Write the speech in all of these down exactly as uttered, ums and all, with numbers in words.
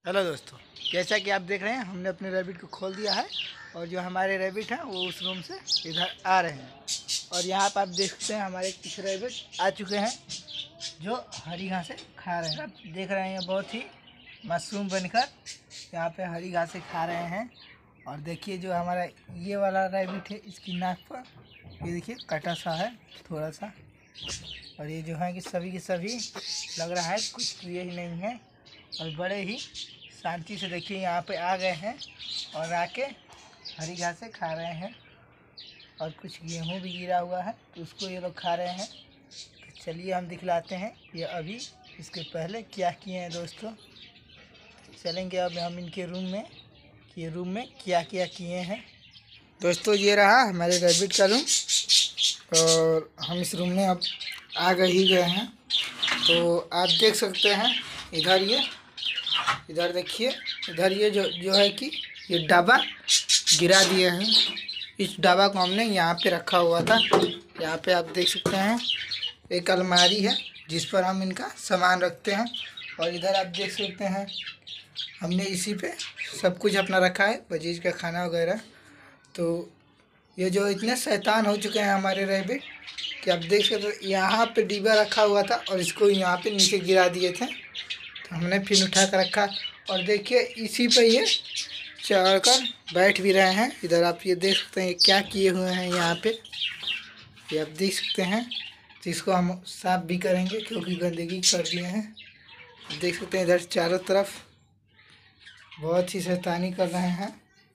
Hello दोस्तों, जैसा कि आप देख रहे हैं हमने अपने रैबिट को खोल दिया है और जो हमारे रैबिट हैं वो उस रूम से इधर आ रहे हैं। और यहाँ पर आप देख सकते हैं हमारे कुछ रैबिट आ चुके हैं जो हरी घासें खा रहे हैं। आप देख रहे हैं बहुत ही मासूम बनकर यहाँ पे हरी घासें खा रहे हैं। और देखिए जो हमारा ये वाला रैबिट है इसकी नाक पर ये देखिए कटा सा है थोड़ा सा। और ये जो है कि सभी के सभी लग रहा है कुछ किए ही नहीं है और बड़े ही शांति से देखिए यहाँ पे आ गए हैं और आके हरी घासें खा रहे हैं। और कुछ गेहूं भी गिरा हुआ है तो उसको ये लोग खा रहे हैं। तो चलिए हम दिखलाते हैं ये अभी इसके पहले क्या किए हैं दोस्तों। चलेंगे अब हम इनके रूम में कि ये रूम में क्या क्या किए हैं। दोस्तों ये रहा हमारे रैबिट का रूम और हम इस रूम में अब आ गए ही गए हैं। तो आप देख सकते हैं इधर ये इधर देखिए इधर ये जो जो है कि ये डब्बा गिरा दिए हैं। इस डब्बा को हमने यहाँ पे रखा हुआ था। यहाँ पे आप देख सकते हैं एक अलमारी है जिस पर हम इनका सामान रखते हैं। और इधर आप देख सकते हैं हमने इसी पे सब कुछ अपना रखा है, बजीज का खाना वगैरह। तो ये जो इतने शैतान हो चुके हैं हमारे रैबिट कि आप देख सकते हैं यहाँ पे डिब्बा रखा हुआ था और इसको यहाँ पे नीचे गिरा दिए थे। तो हमने फिर उठा कर रखा और देखिए इसी पे ये चढ़ कर बैठ भी रहे हैं। इधर आप ये देख सकते हैं क्या किए हुए हैं यहाँ पे, ये आप देख सकते हैं। तो इसको हम साफ भी करेंगे क्योंकि गंदगी कर दिए हैं। देख सकते हैं इधर चारों तरफ बहुत ही शैतानी कर रहे हैं।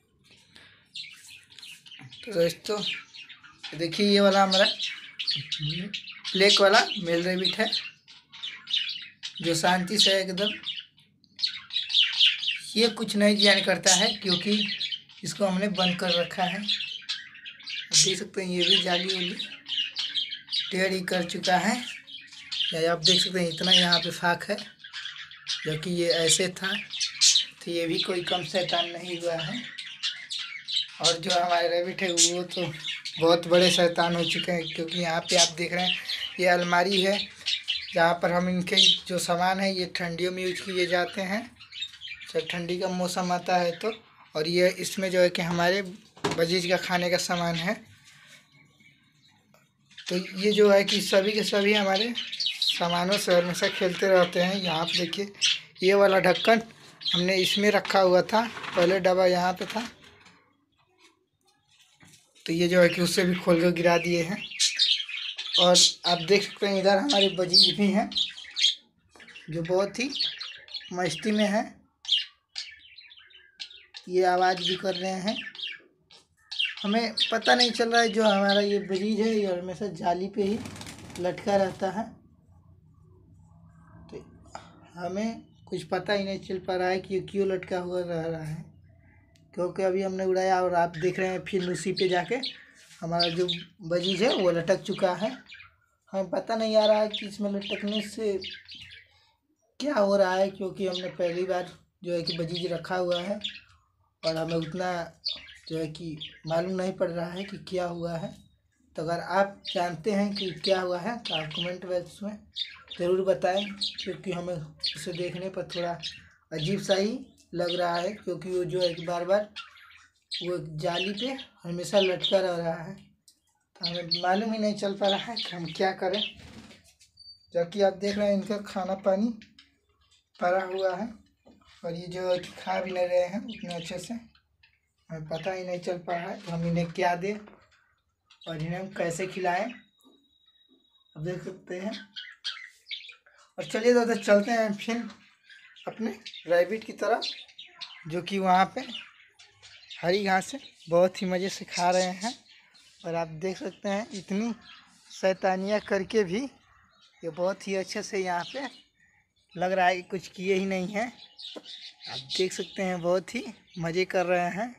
तो दोस्तों देखिए ये वाला हमारा ब्लैक वाला मेल रैबिट है जो शांति से एकदम ये कुछ नहीं ज्ञान करता है क्योंकि इसको हमने बंद कर रखा है। आप देख सकते हैं ये भी जाली वाली टेढ़ी कर चुका है। या आप देख सकते हैं इतना यहाँ पे फाक है जबकि ये ऐसे था। तो ये भी कोई कम शैतान नहीं हुआ है। और जो हमारे रैबिट है वो तो बहुत बड़े शैतान हो चुके हैं क्योंकि यहाँ पे आप देख रहे हैं ये अलमारी है जहाँ पर हम इनके जो सामान है ये ठंडियों में यूज किए जाते हैं जब ठंडी का मौसम आता है तो। और ये इसमें जो है कि हमारे बजीज का खाने का सामान है। तो ये जो है कि सभी के सभी हमारे सामानों से हमेशा खेलते रहते हैं। यहाँ पे देखिए ये वाला ढक्कन हमने इसमें रखा हुआ था, पहले डब्बा यहाँ पे था। तो ये जो है कि उससे भी खोल कर गिरा दिए हैं। और आप देख सकते हैं इधर हमारे बजीज भी हैं जो बहुत ही मस्ती में है, ये आवाज़ भी कर रहे हैं। हमें पता नहीं चल रहा है जो हमारा ये बजीज है ये हमेशा जाली पे ही लटका रहता है। तो हमें कुछ पता ही नहीं चल पा रहा है कि ये क्यों लटका हुआ रह रहा है क्योंकि अभी हमने उड़ाया और आप देख रहे हैं फिर उसी पे जाके हमारा जो बजीज है वो लटक चुका है। हमें पता नहीं आ रहा है कि इसमें लटकने से क्या हो रहा है क्योंकि हमने पहली बार जो है कि बजीज रखा हुआ है और हमें उतना जो है कि मालूम नहीं पड़ रहा है कि क्या हुआ है। तो अगर आप जानते हैं कि क्या हुआ है तो आप कमेंट बॉक्स में ज़रूर बताएं क्योंकि हमें उसे देखने पर थोड़ा अजीब सा ही लग रहा है क्योंकि वो जो है कि बार बार वो जाली पे हमेशा लटका रह रहा है। तो हमें मालूम ही नहीं चल पा रहा है कि हम क्या करें। जबकि आप देख रहे हैं इनका खाना पानी पड़ा हुआ है और ये जो है कि खा भी नहीं रहे हैं उतने अच्छे से, हमें पता ही नहीं चल पा रहा है तो हम इन्हें क्या दें और इन्हें हम कैसे खिलाएं अब देख सकते हैं। और चलिए दादा चलते हैं फिर अपने रैबिट की तरफ जो कि वहाँ पे हरी घास से बहुत ही मज़े से खा रहे हैं। और आप देख सकते हैं इतनी शैतानियाँ करके भी ये बहुत ही अच्छे से यहाँ पे लग रहा है कि कुछ किए ही नहीं हैं। आप देख सकते हैं बहुत ही मज़े कर रहे हैं।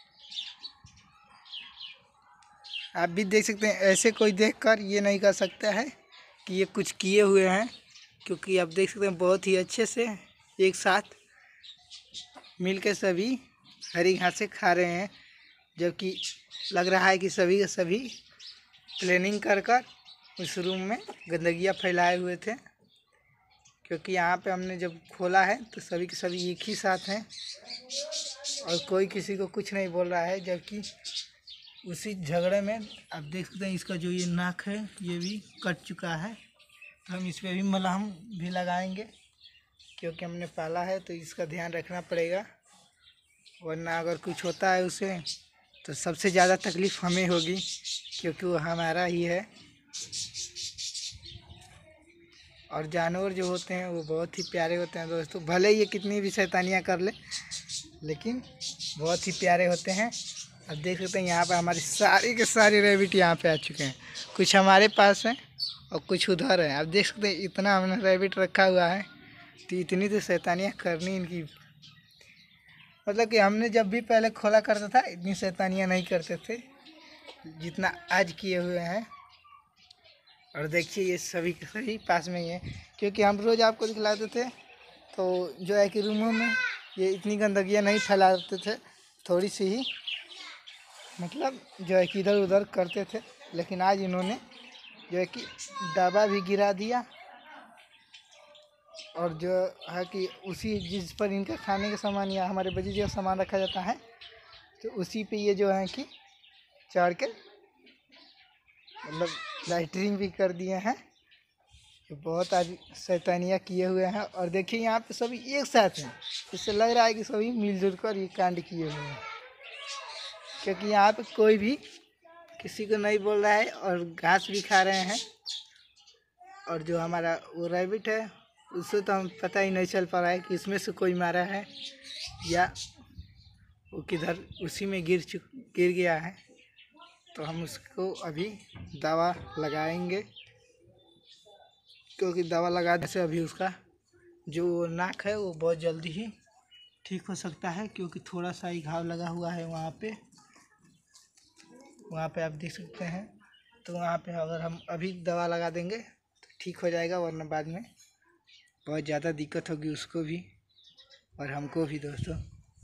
आप भी देख सकते हैं ऐसे कोई देखकर ये नहीं कर सकता है कि ये कुछ किए हुए हैं क्योंकि आप देख सकते हैं बहुत ही अच्छे से एक साथ मिलकर सभी हरी घासें खा रहे हैं। जबकि लग रहा है कि सभी के सभी प्लानिंग कर कर उस रूम में गंदगियाँ फैलाए हुए थे। क्योंकि यहाँ पे हमने जब खोला है तो सभी के सभी एक ही साथ हैं और कोई किसी को कुछ नहीं बोल रहा है। जबकि उसी झगड़े में आप देख सकते हैं इसका जो ये नाक है ये भी कट चुका है। तो हम इस पर भी मलहम भी लगाएंगे क्योंकि हमने पाला है तो इसका ध्यान रखना पड़ेगा, वरना अगर कुछ होता है उसे तो सबसे ज़्यादा तकलीफ़ हमें होगी क्योंकि वो हमारा ही है। और जानवर जो होते हैं वो बहुत ही प्यारे होते हैं दोस्तों, भले ये कितनी भी शैतानियाँ कर ले लेकिन बहुत ही प्यारे होते हैं। अब देख सकते हैं यहाँ पर हमारी सारी के सारे रैबिट यहाँ पे आ चुके हैं, कुछ हमारे पास हैं और कुछ उधर है। आप देख सकते हैं इतना हमने रैबिट रखा हुआ है तो इतनी तो शैतानियाँ करनी इनकी, मतलब कि हमने जब भी पहले खोला करता था इतनी शैतानियाँ नहीं करते थे जितना आज किए हुए हैं। और देखिए ये सभी के सभी पास में ही है क्योंकि हम रोज़ आपको दिखलाते थे तो जो है कि रूमों में ये इतनी गंदगियाँ नहीं फैलाते थे, थोड़ी सी ही मतलब जो है कि इधर उधर करते थे। लेकिन आज इन्होंने जो है कि दवा भी गिरा दिया और जो है कि उसी जिस पर इनका खाने का सामान या हमारे बगीचे का सामान रखा जाता है तो उसी पे ये जो है कि चढ़ के मतलब लाइटरिंग भी कर दिए हैं। तो बहुत आज शैतानियाँ किए हुए हैं और देखिए यहाँ पे सभी एक साथ हैं, इससे लग रहा है कि सभी मिलजुल कर ये कांड किए हुए हैं क्योंकि यहाँ पे कोई भी किसी को नहीं बोल रहा है और घास भी खा रहे हैं। और जो हमारा वो रैबिट है उससे तो हम पता ही नहीं चल पा रहा है कि इसमें से कोई मारा है या वो किधर उसी में गिर चुक गिर गया है। तो हम उसको अभी दवा लगाएंगे क्योंकि दवा लगाने से अभी उसका जो नाक है वो बहुत जल्दी ही ठीक हो सकता है क्योंकि थोड़ा सा ही घाव लगा हुआ है वहाँ पे वहाँ पे आप देख सकते हैं। तो वहाँ पे अगर हम अभी दवा लगा देंगे तो ठीक हो जाएगा, वरना बाद में बहुत ज़्यादा दिक्कत होगी उसको भी और हमको भी दोस्तों,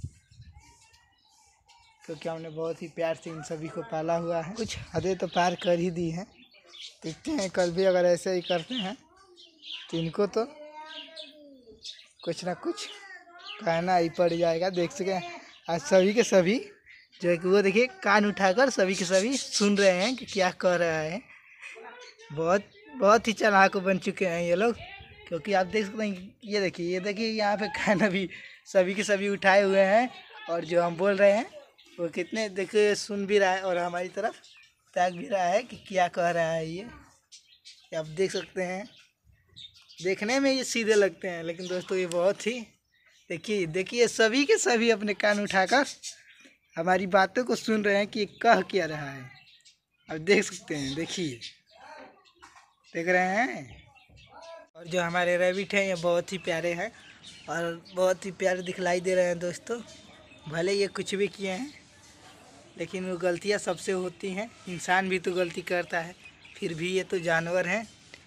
क्योंकि हमने बहुत ही प्यार से इन सभी को पाला हुआ है। कुछ हदें तो पार कर ही दी हैं, देखते हैं कल भी अगर ऐसे ही करते हैं तो इनको तो कुछ ना कुछ कहना ही पड़ जाएगा। देख सके आज सभी के सभी जो है कि वो देखिए कान उठाकर सभी के सभी सुन रहे हैं कि क्या कह रहा है। बहुत बहुत ही चालाक बन चुके हैं ये लोग क्योंकि आप देख सकते हैं ये देखिए ये देखिए यहाँ पे खाना भी सभी के सभी उठाए हुए हैं और जो हम बोल रहे हैं वो कितने देखिए सुन भी रहा है और हमारी तरफ ताक भी रहा है कि क्या कह रहा है। ये आप देख सकते हैं, देखने में ये सीधे लगते हैं लेकिन दोस्तों ये बहुत ही देखिए देखिए सभी के सभी अपने कान उठाकर हमारी बातों को सुन रहे हैं कि ये कह क्या रहा है। आप देख सकते हैं, देखिए देख रहे हैं। और जो हमारे रैबिट हैं ये बहुत ही प्यारे हैं और बहुत ही प्यारे दिखलाई दे रहे हैं दोस्तों। भले ये कुछ भी किए हैं लेकिन वो गलतियाँ सबसे होती हैं, इंसान भी तो गलती करता है, फिर भी ये तो जानवर हैं।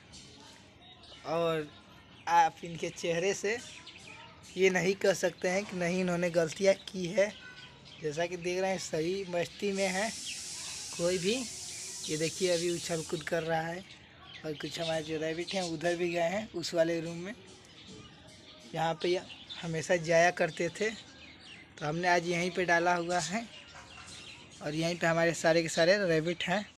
और आप इनके चेहरे से ये नहीं कह सकते हैं कि नहीं इन्होंने गलतियाँ की है। जैसा कि देख रहे हैं सही मस्ती में है, कोई भी ये देखिए अभी उछल कूद कर रहा है। और कुछ हमारे जो रैबिट हैं उधर भी गए हैं उस वाले रूम में, यहाँ पे हमेशा जाया करते थे तो हमने आज यहीं पे डाला हुआ है और यहीं पे हमारे सारे के सारे रैबिट हैं।